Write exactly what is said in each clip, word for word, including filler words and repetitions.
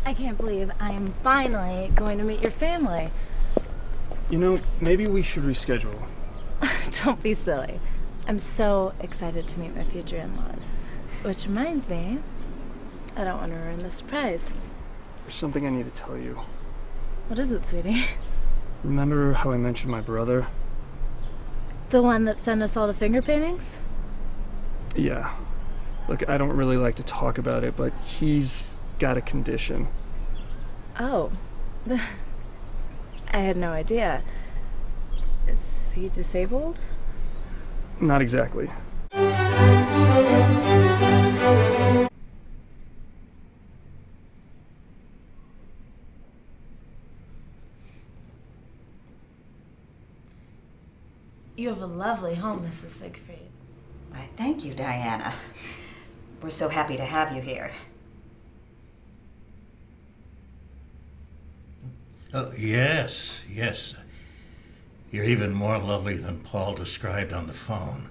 I can't believe I am finally going to meet your family. You know, maybe we should reschedule. Don't be silly. I'm so excited to meet my future in-laws. Which reminds me, I don't want to ruin the surprise. There's something I need to tell you. What is it, sweetie? Remember how I mentioned my brother? The one that sent us all the finger paintings? Yeah. Look, I don't really like to talk about it, but he's got a condition. Oh. I had no idea. Is he disabled? Not exactly. You have a lovely home, Missus Siegfried. Why, thank you, Diana. We're so happy to have you here. Oh, yes, yes. You're even more lovely than Paul described on the phone.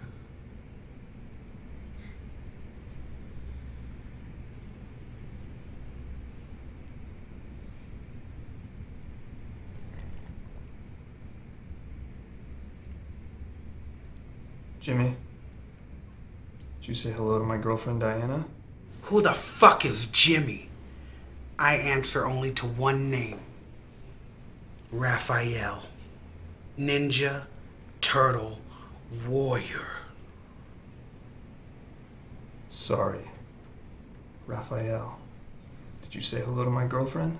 Jimmy, did you say hello to my girlfriend, Diana? Who the fuck is Jimmy? I answer only to one name. Raphael. Ninja, turtle, warrior. Sorry. Raphael, did you say hello to my girlfriend?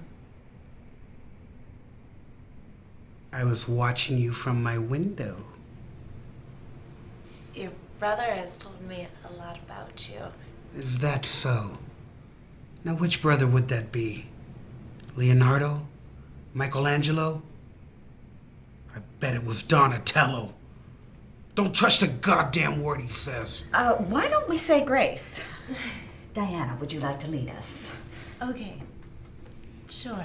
I was watching you from my window. Your brother has told me a lot about you. Is that so? Now, which brother would that be? Leonardo? Michelangelo? I bet it was Donatello. Don't trust a goddamn word he says. Uh, why don't we say grace? Diana, would you like to lead us? Okay. Sure.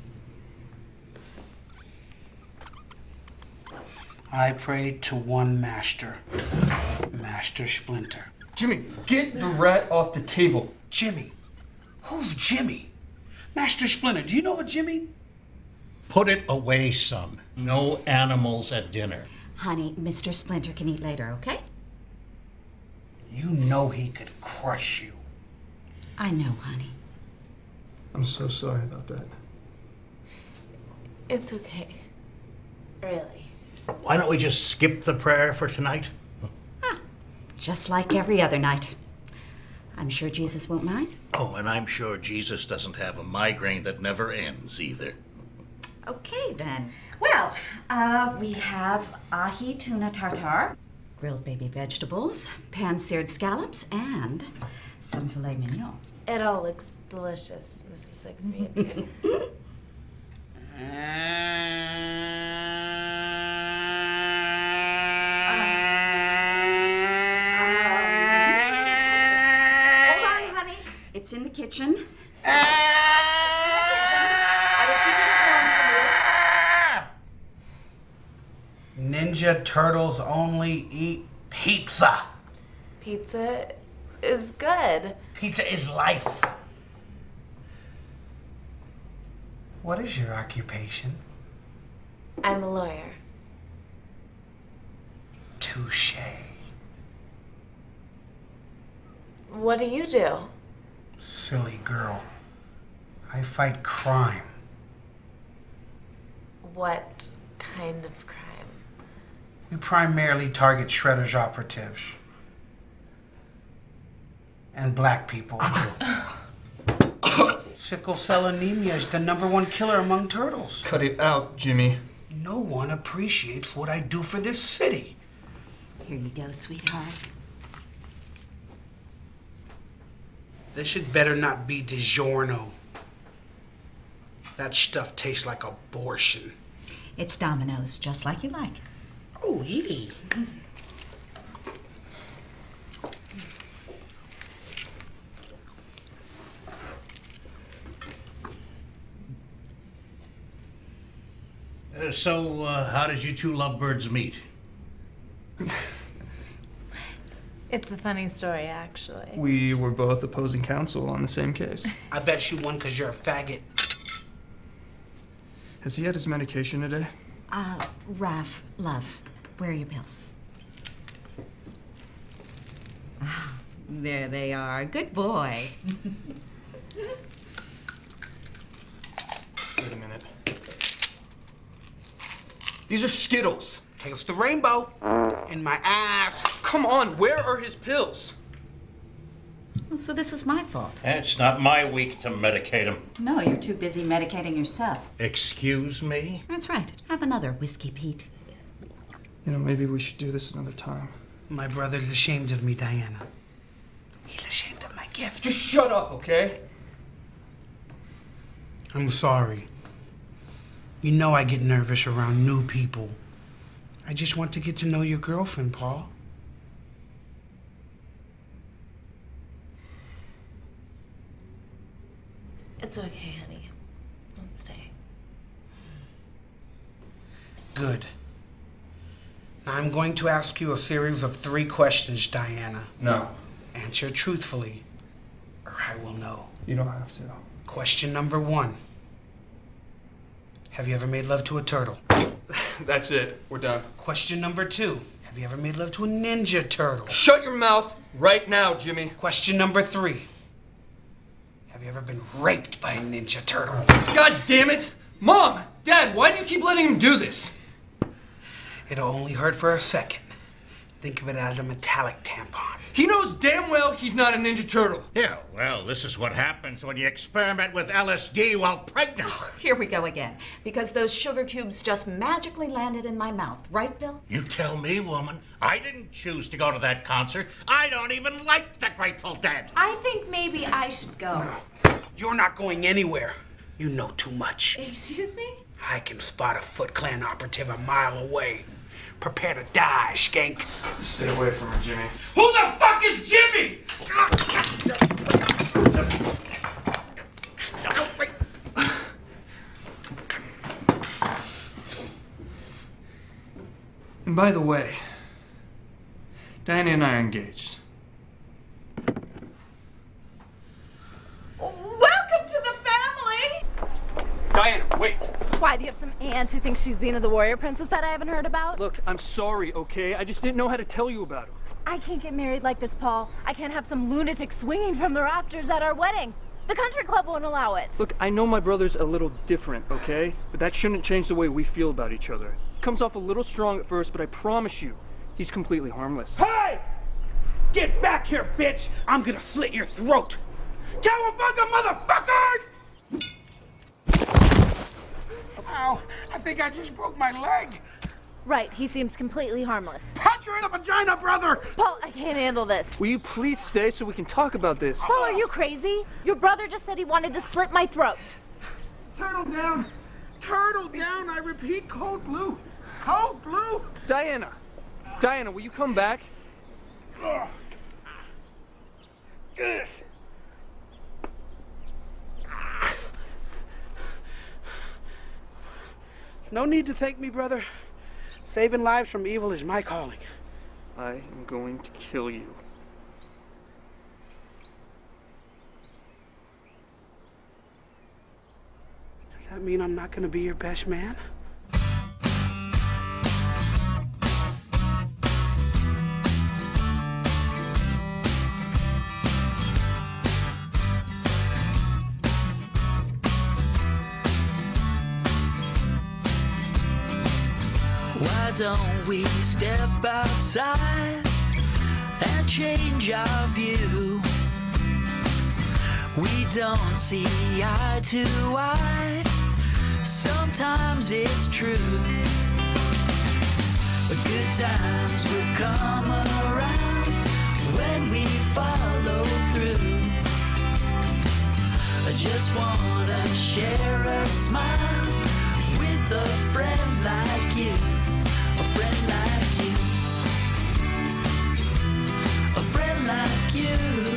I prayed to one master, Master Splinter. Jimmy, get the rat off the table. Jimmy? Who's Jimmy? Master Splinter, do you know a Jimmy? Put it away, son. No animals at dinner. Honey, Mister Splinter can eat later, okay? You know he could crush you. I know, honey. I'm so sorry about that. It's okay. Really. Why don't we just skip the prayer for tonight? Ah, just like every other night. I'm sure Jesus won't mind. Oh, and I'm sure Jesus doesn't have a migraine that never ends either. Okay, then. Well, uh, we have ahi tuna tartare, grilled baby vegetables, pan-seared scallops, and some filet mignon. It all looks delicious, Missus Siegfried. It's in the kitchen. It's in the kitchen. I was keeping it warm for you. Ninja turtles only eat pizza. Pizza is good. Pizza is life. What is your occupation? I'm a lawyer. Touche. What do you do? Silly girl. I fight crime. What kind of crime? We primarily target Shredder's operatives. And black people. Sickle cell anemia is the number one killer among turtles. Cut it out, Jimmy. No one appreciates what I do for this city. Here you go, sweetheart. This should better not be DiGiorno. That stuff tastes like abortion. It's Domino's, just like you like. Oh, yee. Uh, so, uh, how did you two lovebirds meet? It's a funny story, actually. We were both opposing counsel on the same case. I bet you won because you're a faggot. Has he had his medication today? Uh, Raph, love, where are your pills? Ah, there they are. Good boy. Wait a minute. These are Skittles. Taste the rainbow in my ass. Come on, where are his pills? Oh, so this is my fault. It's not my week to medicate him. No, you're too busy medicating yourself. Excuse me? That's right. Have another Whiskey Pete. You know, maybe we should do this another time. My brother's ashamed of me, Dianna. He's ashamed of my gift. Just shut up, okay? I'm sorry. You know I get nervous around new people. I just want to get to know your girlfriend, Paul. It's okay, honey. Let's stay. Good. Now I'm going to ask you a series of three questions, Dianna. No. Answer truthfully, or I will know. You don't have to. Question number one. Have you ever made love to a turtle? That's it. We're done. Question number two. Have you ever made love to a ninja turtle? Shut your mouth right now, Jimmy. Question number three. Have you ever been raped by a ninja turtle? God damn it! Mom! Dad, why do you keep letting him do this? It'll only hurt for a second. Think of it as a metallic tampon. He knows damn well he's not a Ninja Turtle. Yeah, well, this is what happens when you experiment with L S D while pregnant. Here we go again. Because those sugar cubes just magically landed in my mouth. Right, Bill? You tell me, woman. I didn't choose to go to that concert. I don't even like the Grateful Dead. I think maybe I should go. You're not going anywhere. You know too much. Excuse me? I can spot a Foot Clan operative a mile away. Prepare to die, skank. Stay away from her, Jimmy. Who the fuck is Jimmy? And by the way, Diana and I are engaged. Welcome to the family! Diana, wait. Why, do you have some aunt who thinks she's Xena the Warrior Princess that I haven't heard about? Look, I'm sorry, okay? I just didn't know how to tell you about her. I can't get married like this, Paul. I can't have some lunatic swinging from the rafters at our wedding. The country club won't allow it. Look, I know my brother's a little different, okay? But that shouldn't change the way we feel about each other. He comes off a little strong at first, but I promise you, he's completely harmless. Hey! Get back here, bitch! I'm gonna slit your throat! Cowabunga, motherfucker! Ow, I think I just broke my leg. Right, he seems completely harmless. Punch her in the vagina, brother! Paul, I can't handle this. Will you please stay so we can talk about this? Paul, are you crazy? Your brother just said he wanted to slit my throat. Turtle down! Turtle down, I repeat, cold blue! Cold blue! Diana! Diana, will you come back? Ugh. Ugh. No need to thank me, brother. Saving lives from evil is my calling. I am going to kill you. Does that mean I'm not gonna be your best man? Why don't we step outside and change our view? We don't see eye to eye. Sometimes it's true. Good times will come around when we follow through. I just wanna share a smile with a friend like you. A friend like you. A friend like you.